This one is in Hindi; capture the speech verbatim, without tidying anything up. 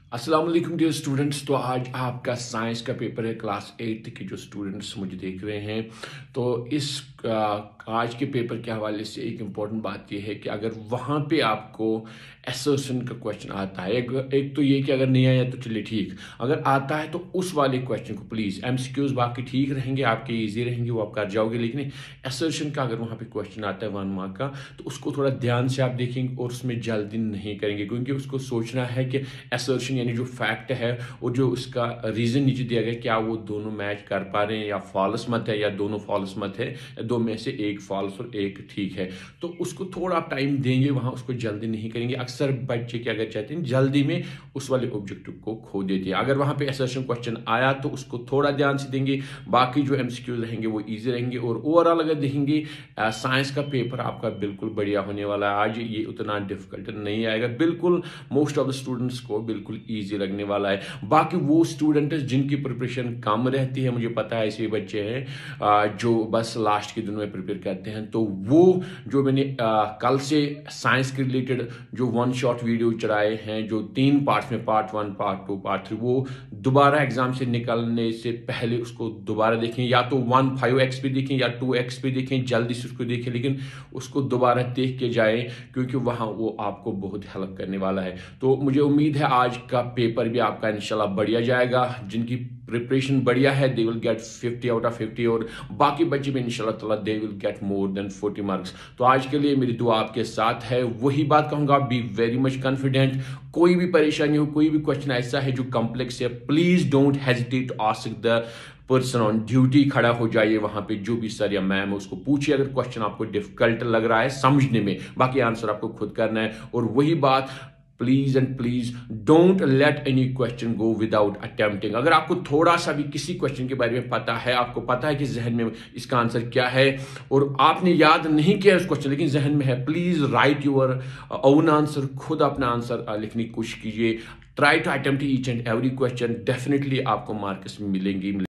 अस्सलाम वालेकुम डियर स्टूडेंट्स। तो आज आपका साइंस का पेपर है, क्लास एट्थ के जो स्टूडेंट्स मुझे देख रहे हैं। तो इस आ, आज के पेपर के हवाले से एक इम्पॉर्टेंट बात यह है कि अगर वहाँ पे आपको एसर्शन का क्वेश्चन आता है, एक, एक तो ये कि अगर नहीं आया तो चलिए ठीक, अगर आता है तो उस वाले क्वेश्चन को प्लीज़, एमसीक्यूज बाकी ठीक रहेंगे, आपके ईजी रहेंगे, वो आप कर जाओगे, लेकिन एसर्शन का अगर वहाँ पे क्वेश्चन आता है वन मार्क का, तो उसको थोड़ा ध्यान से आप देखेंगे और उसमें जल्दी नहीं करेंगे, क्योंकि उसको सोचना है कि एसर्शन यानी जो फैक्ट है और जो उसका रीज़न नीचे दिया गया, क्या वो दोनों मैच कर पा रहे हैं या फॉल्स मत है या दोनों फॉल्स मत है, दो में से एक फॉल्स और एक ठीक है। तो उसको थोड़ा आप टाइम देंगे, वहाँ उसको जल्दी नहीं करेंगे। अक्सर बच्चे क्या अगर चाहते हैं जल्दी में उस वाले ऑब्जेक्टिव को खो देते हैं। अगर वहाँ पे असर्शन क्वेश्चन आया तो उसको थोड़ा ध्यान से देंगे, बाकी जो एमसीक्यूज रहेंगे वो ईजी रहेंगे। और ओवरऑल अगर देखेंगे साइंस का पेपर आपका बिल्कुल बढ़िया होने वाला है। आज ये उतना डिफिकल्ट नहीं आएगा, बिल्कुल मोस्ट ऑफ द स्टूडेंट्स को बिल्कुल ईजी लगने वाला है। बाकी वो स्टूडेंट जिनकी प्रिपरेशन कम रहती है, मुझे पता है ऐसे बच्चे हैं जो बस लास्ट के दिनों में प्रिपेयर करते हैं, तो वो जो मैंने आ, कल से साइंस के रिलेटेड जो वन शॉट वीडियो चढ़ाए हैं, जो तीन पार्ट्स में, part one, part two, part three, वो दोबारा एग्जाम से निकलने से पहले उसको दोबारा देखें, या तो वन फाइव एक्स पे देखें या टू एक्स पे देखें, जल्दी से उसको देखें, लेकिन उसको दोबारा देख के जाएं, क्योंकि वहाँ वो आपको बहुत हेल्प करने वाला है। तो मुझे उम्मीद है आज का पेपर भी आपका इंशाल्लाह बढ़िया जाएगा। जिनकी प्रिपरेशन बढ़िया है they will get fifty out of fifty, और बाकी बच्चे भी इंशाल्लाह ताला they will get more than forty marks. तो आज के लिए मेरी दुआ आपके साथ है। वही बात कहूंगा, बी वेरी मच कॉन्फिडेंट। कोई भी परेशानी हो, कोई भी क्वेश्चन ऐसा है जो कॉम्प्लेक्स है, please don't hesitate to ask the person on duty. खड़ा हो जाइए वहां पे, जो भी सर या मैम उसको पूछिए अगर क्वेश्चन आपको डिफिकल्ट लग रहा है समझने में, बाकी आंसर आपको खुद करना है। और वही बात, please and please don't let any question go without attempting. अगर आपको थोड़ा सा भी किसी क्वेश्चन के बारे में पता है, आपको पता है कि जहन में इसका आंसर क्या है और आपने याद नहीं किया उस क्वेश्चन लेकिन जहन में है, please write your own answer, खुद अपना आंसर लिखने की कोशिश कीजिए। Try to attempt each and every question, definitely आपको मार्क्स मिलेंगी।